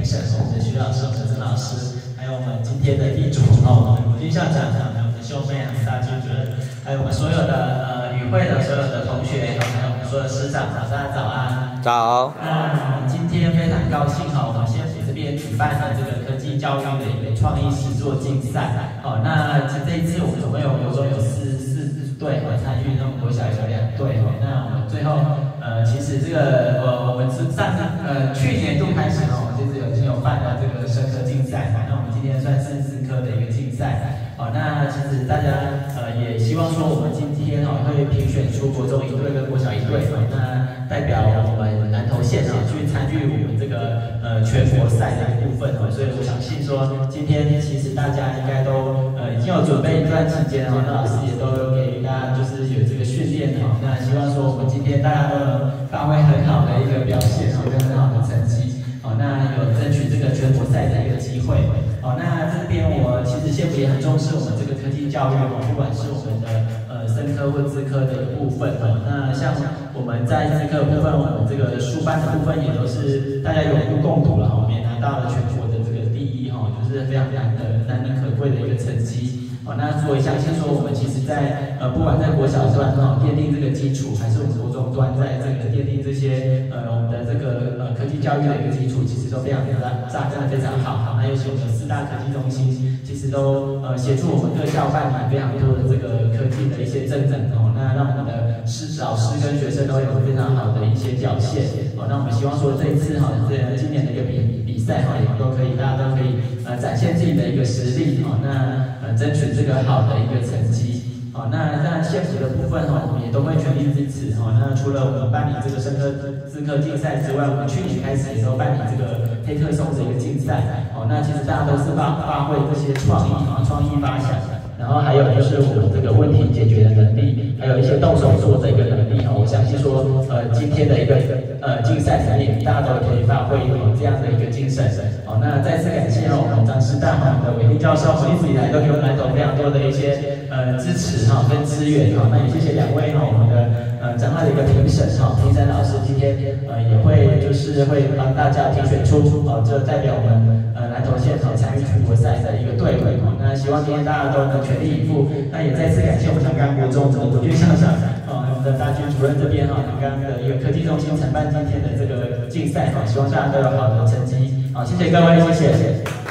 审，我们的徐老师、我们的曾老师，还有我们今天的地主我们国军校长，还有我们的秀妹啊、大军主任，还有我们所有的与会的所有的同学，还有我们所有的师长，大家早安。 早。 那今天非常高兴我们县府这边举办了这个科技教育的一个创意实作竞赛。那这一次我们总共有国中有4队参与，那我们国小有2队。那我们最后其实这个我们是去年度开始我们已经有办了这个生科竞赛。那我们今天算是4科的一个竞赛。那其实大家也希望说我们今天会评选出国中1队跟国小1队。那代表我们南投县去参与我们这个全国赛的部分。所以我相信说今天其实大家应该都已经有准备一段时间那老师也都有给大家就是有这个训练。那希望说我们今天大家都能发挥很好的一个表现跟很好的成绩。那有争取这个全国赛的一个机会。那这边我其实县府也很重视我们这个科技教育不管是我们的生科或资科的一个部分。那像我们在资科部分，我们这个书班的部分也都是大家有目共睹了，我们也拿到了全国的这个第1，就是非常难能可贵的一个成绩。那所以相信说我们其实在不管在国小端奠定这个基础，还是我们国中端在这个奠定这些我们的这个科技教育的一个基础，其实都非常真的非常好。那尤其我们4大科技中心，其实都协助我们各校办理非常多的这个科技的一些增整那让我们的老师跟学生都有非常好的一些表现。那我们希望说这一次今年的一个比赛也都可以大家都可以展现自己的一个实力那争取这个好的一个成绩。那县府的部分我们也都会全力支持。那除了我们办理这个生科资科竞赛之外，我们去年开始也都办理这个黑客松的一个竞赛。那其实大家都是发挥这些创意发想，然后还有就是我们这个问题解决的能力，还有一些动手做的一个能力。我相信说今天的一个竞赛里面，大家都可以发挥这样的一个精神。那再次感谢我们张师大我们的韦立教授一直以来都给我们南投非常多的一些支持跟资源。那也谢谢2位我们的彰化的一个评审老师今天也会帮大家评选出就代表我们南投县参与全国赛的一个队伍。那希望今天大家都能全力以赴。那也再次感谢我们南港国中的国军校长我们的大军主任这边南港的一个科技中心承办今天的这个竞赛希望大家都有好的成绩。谢谢各位，谢谢。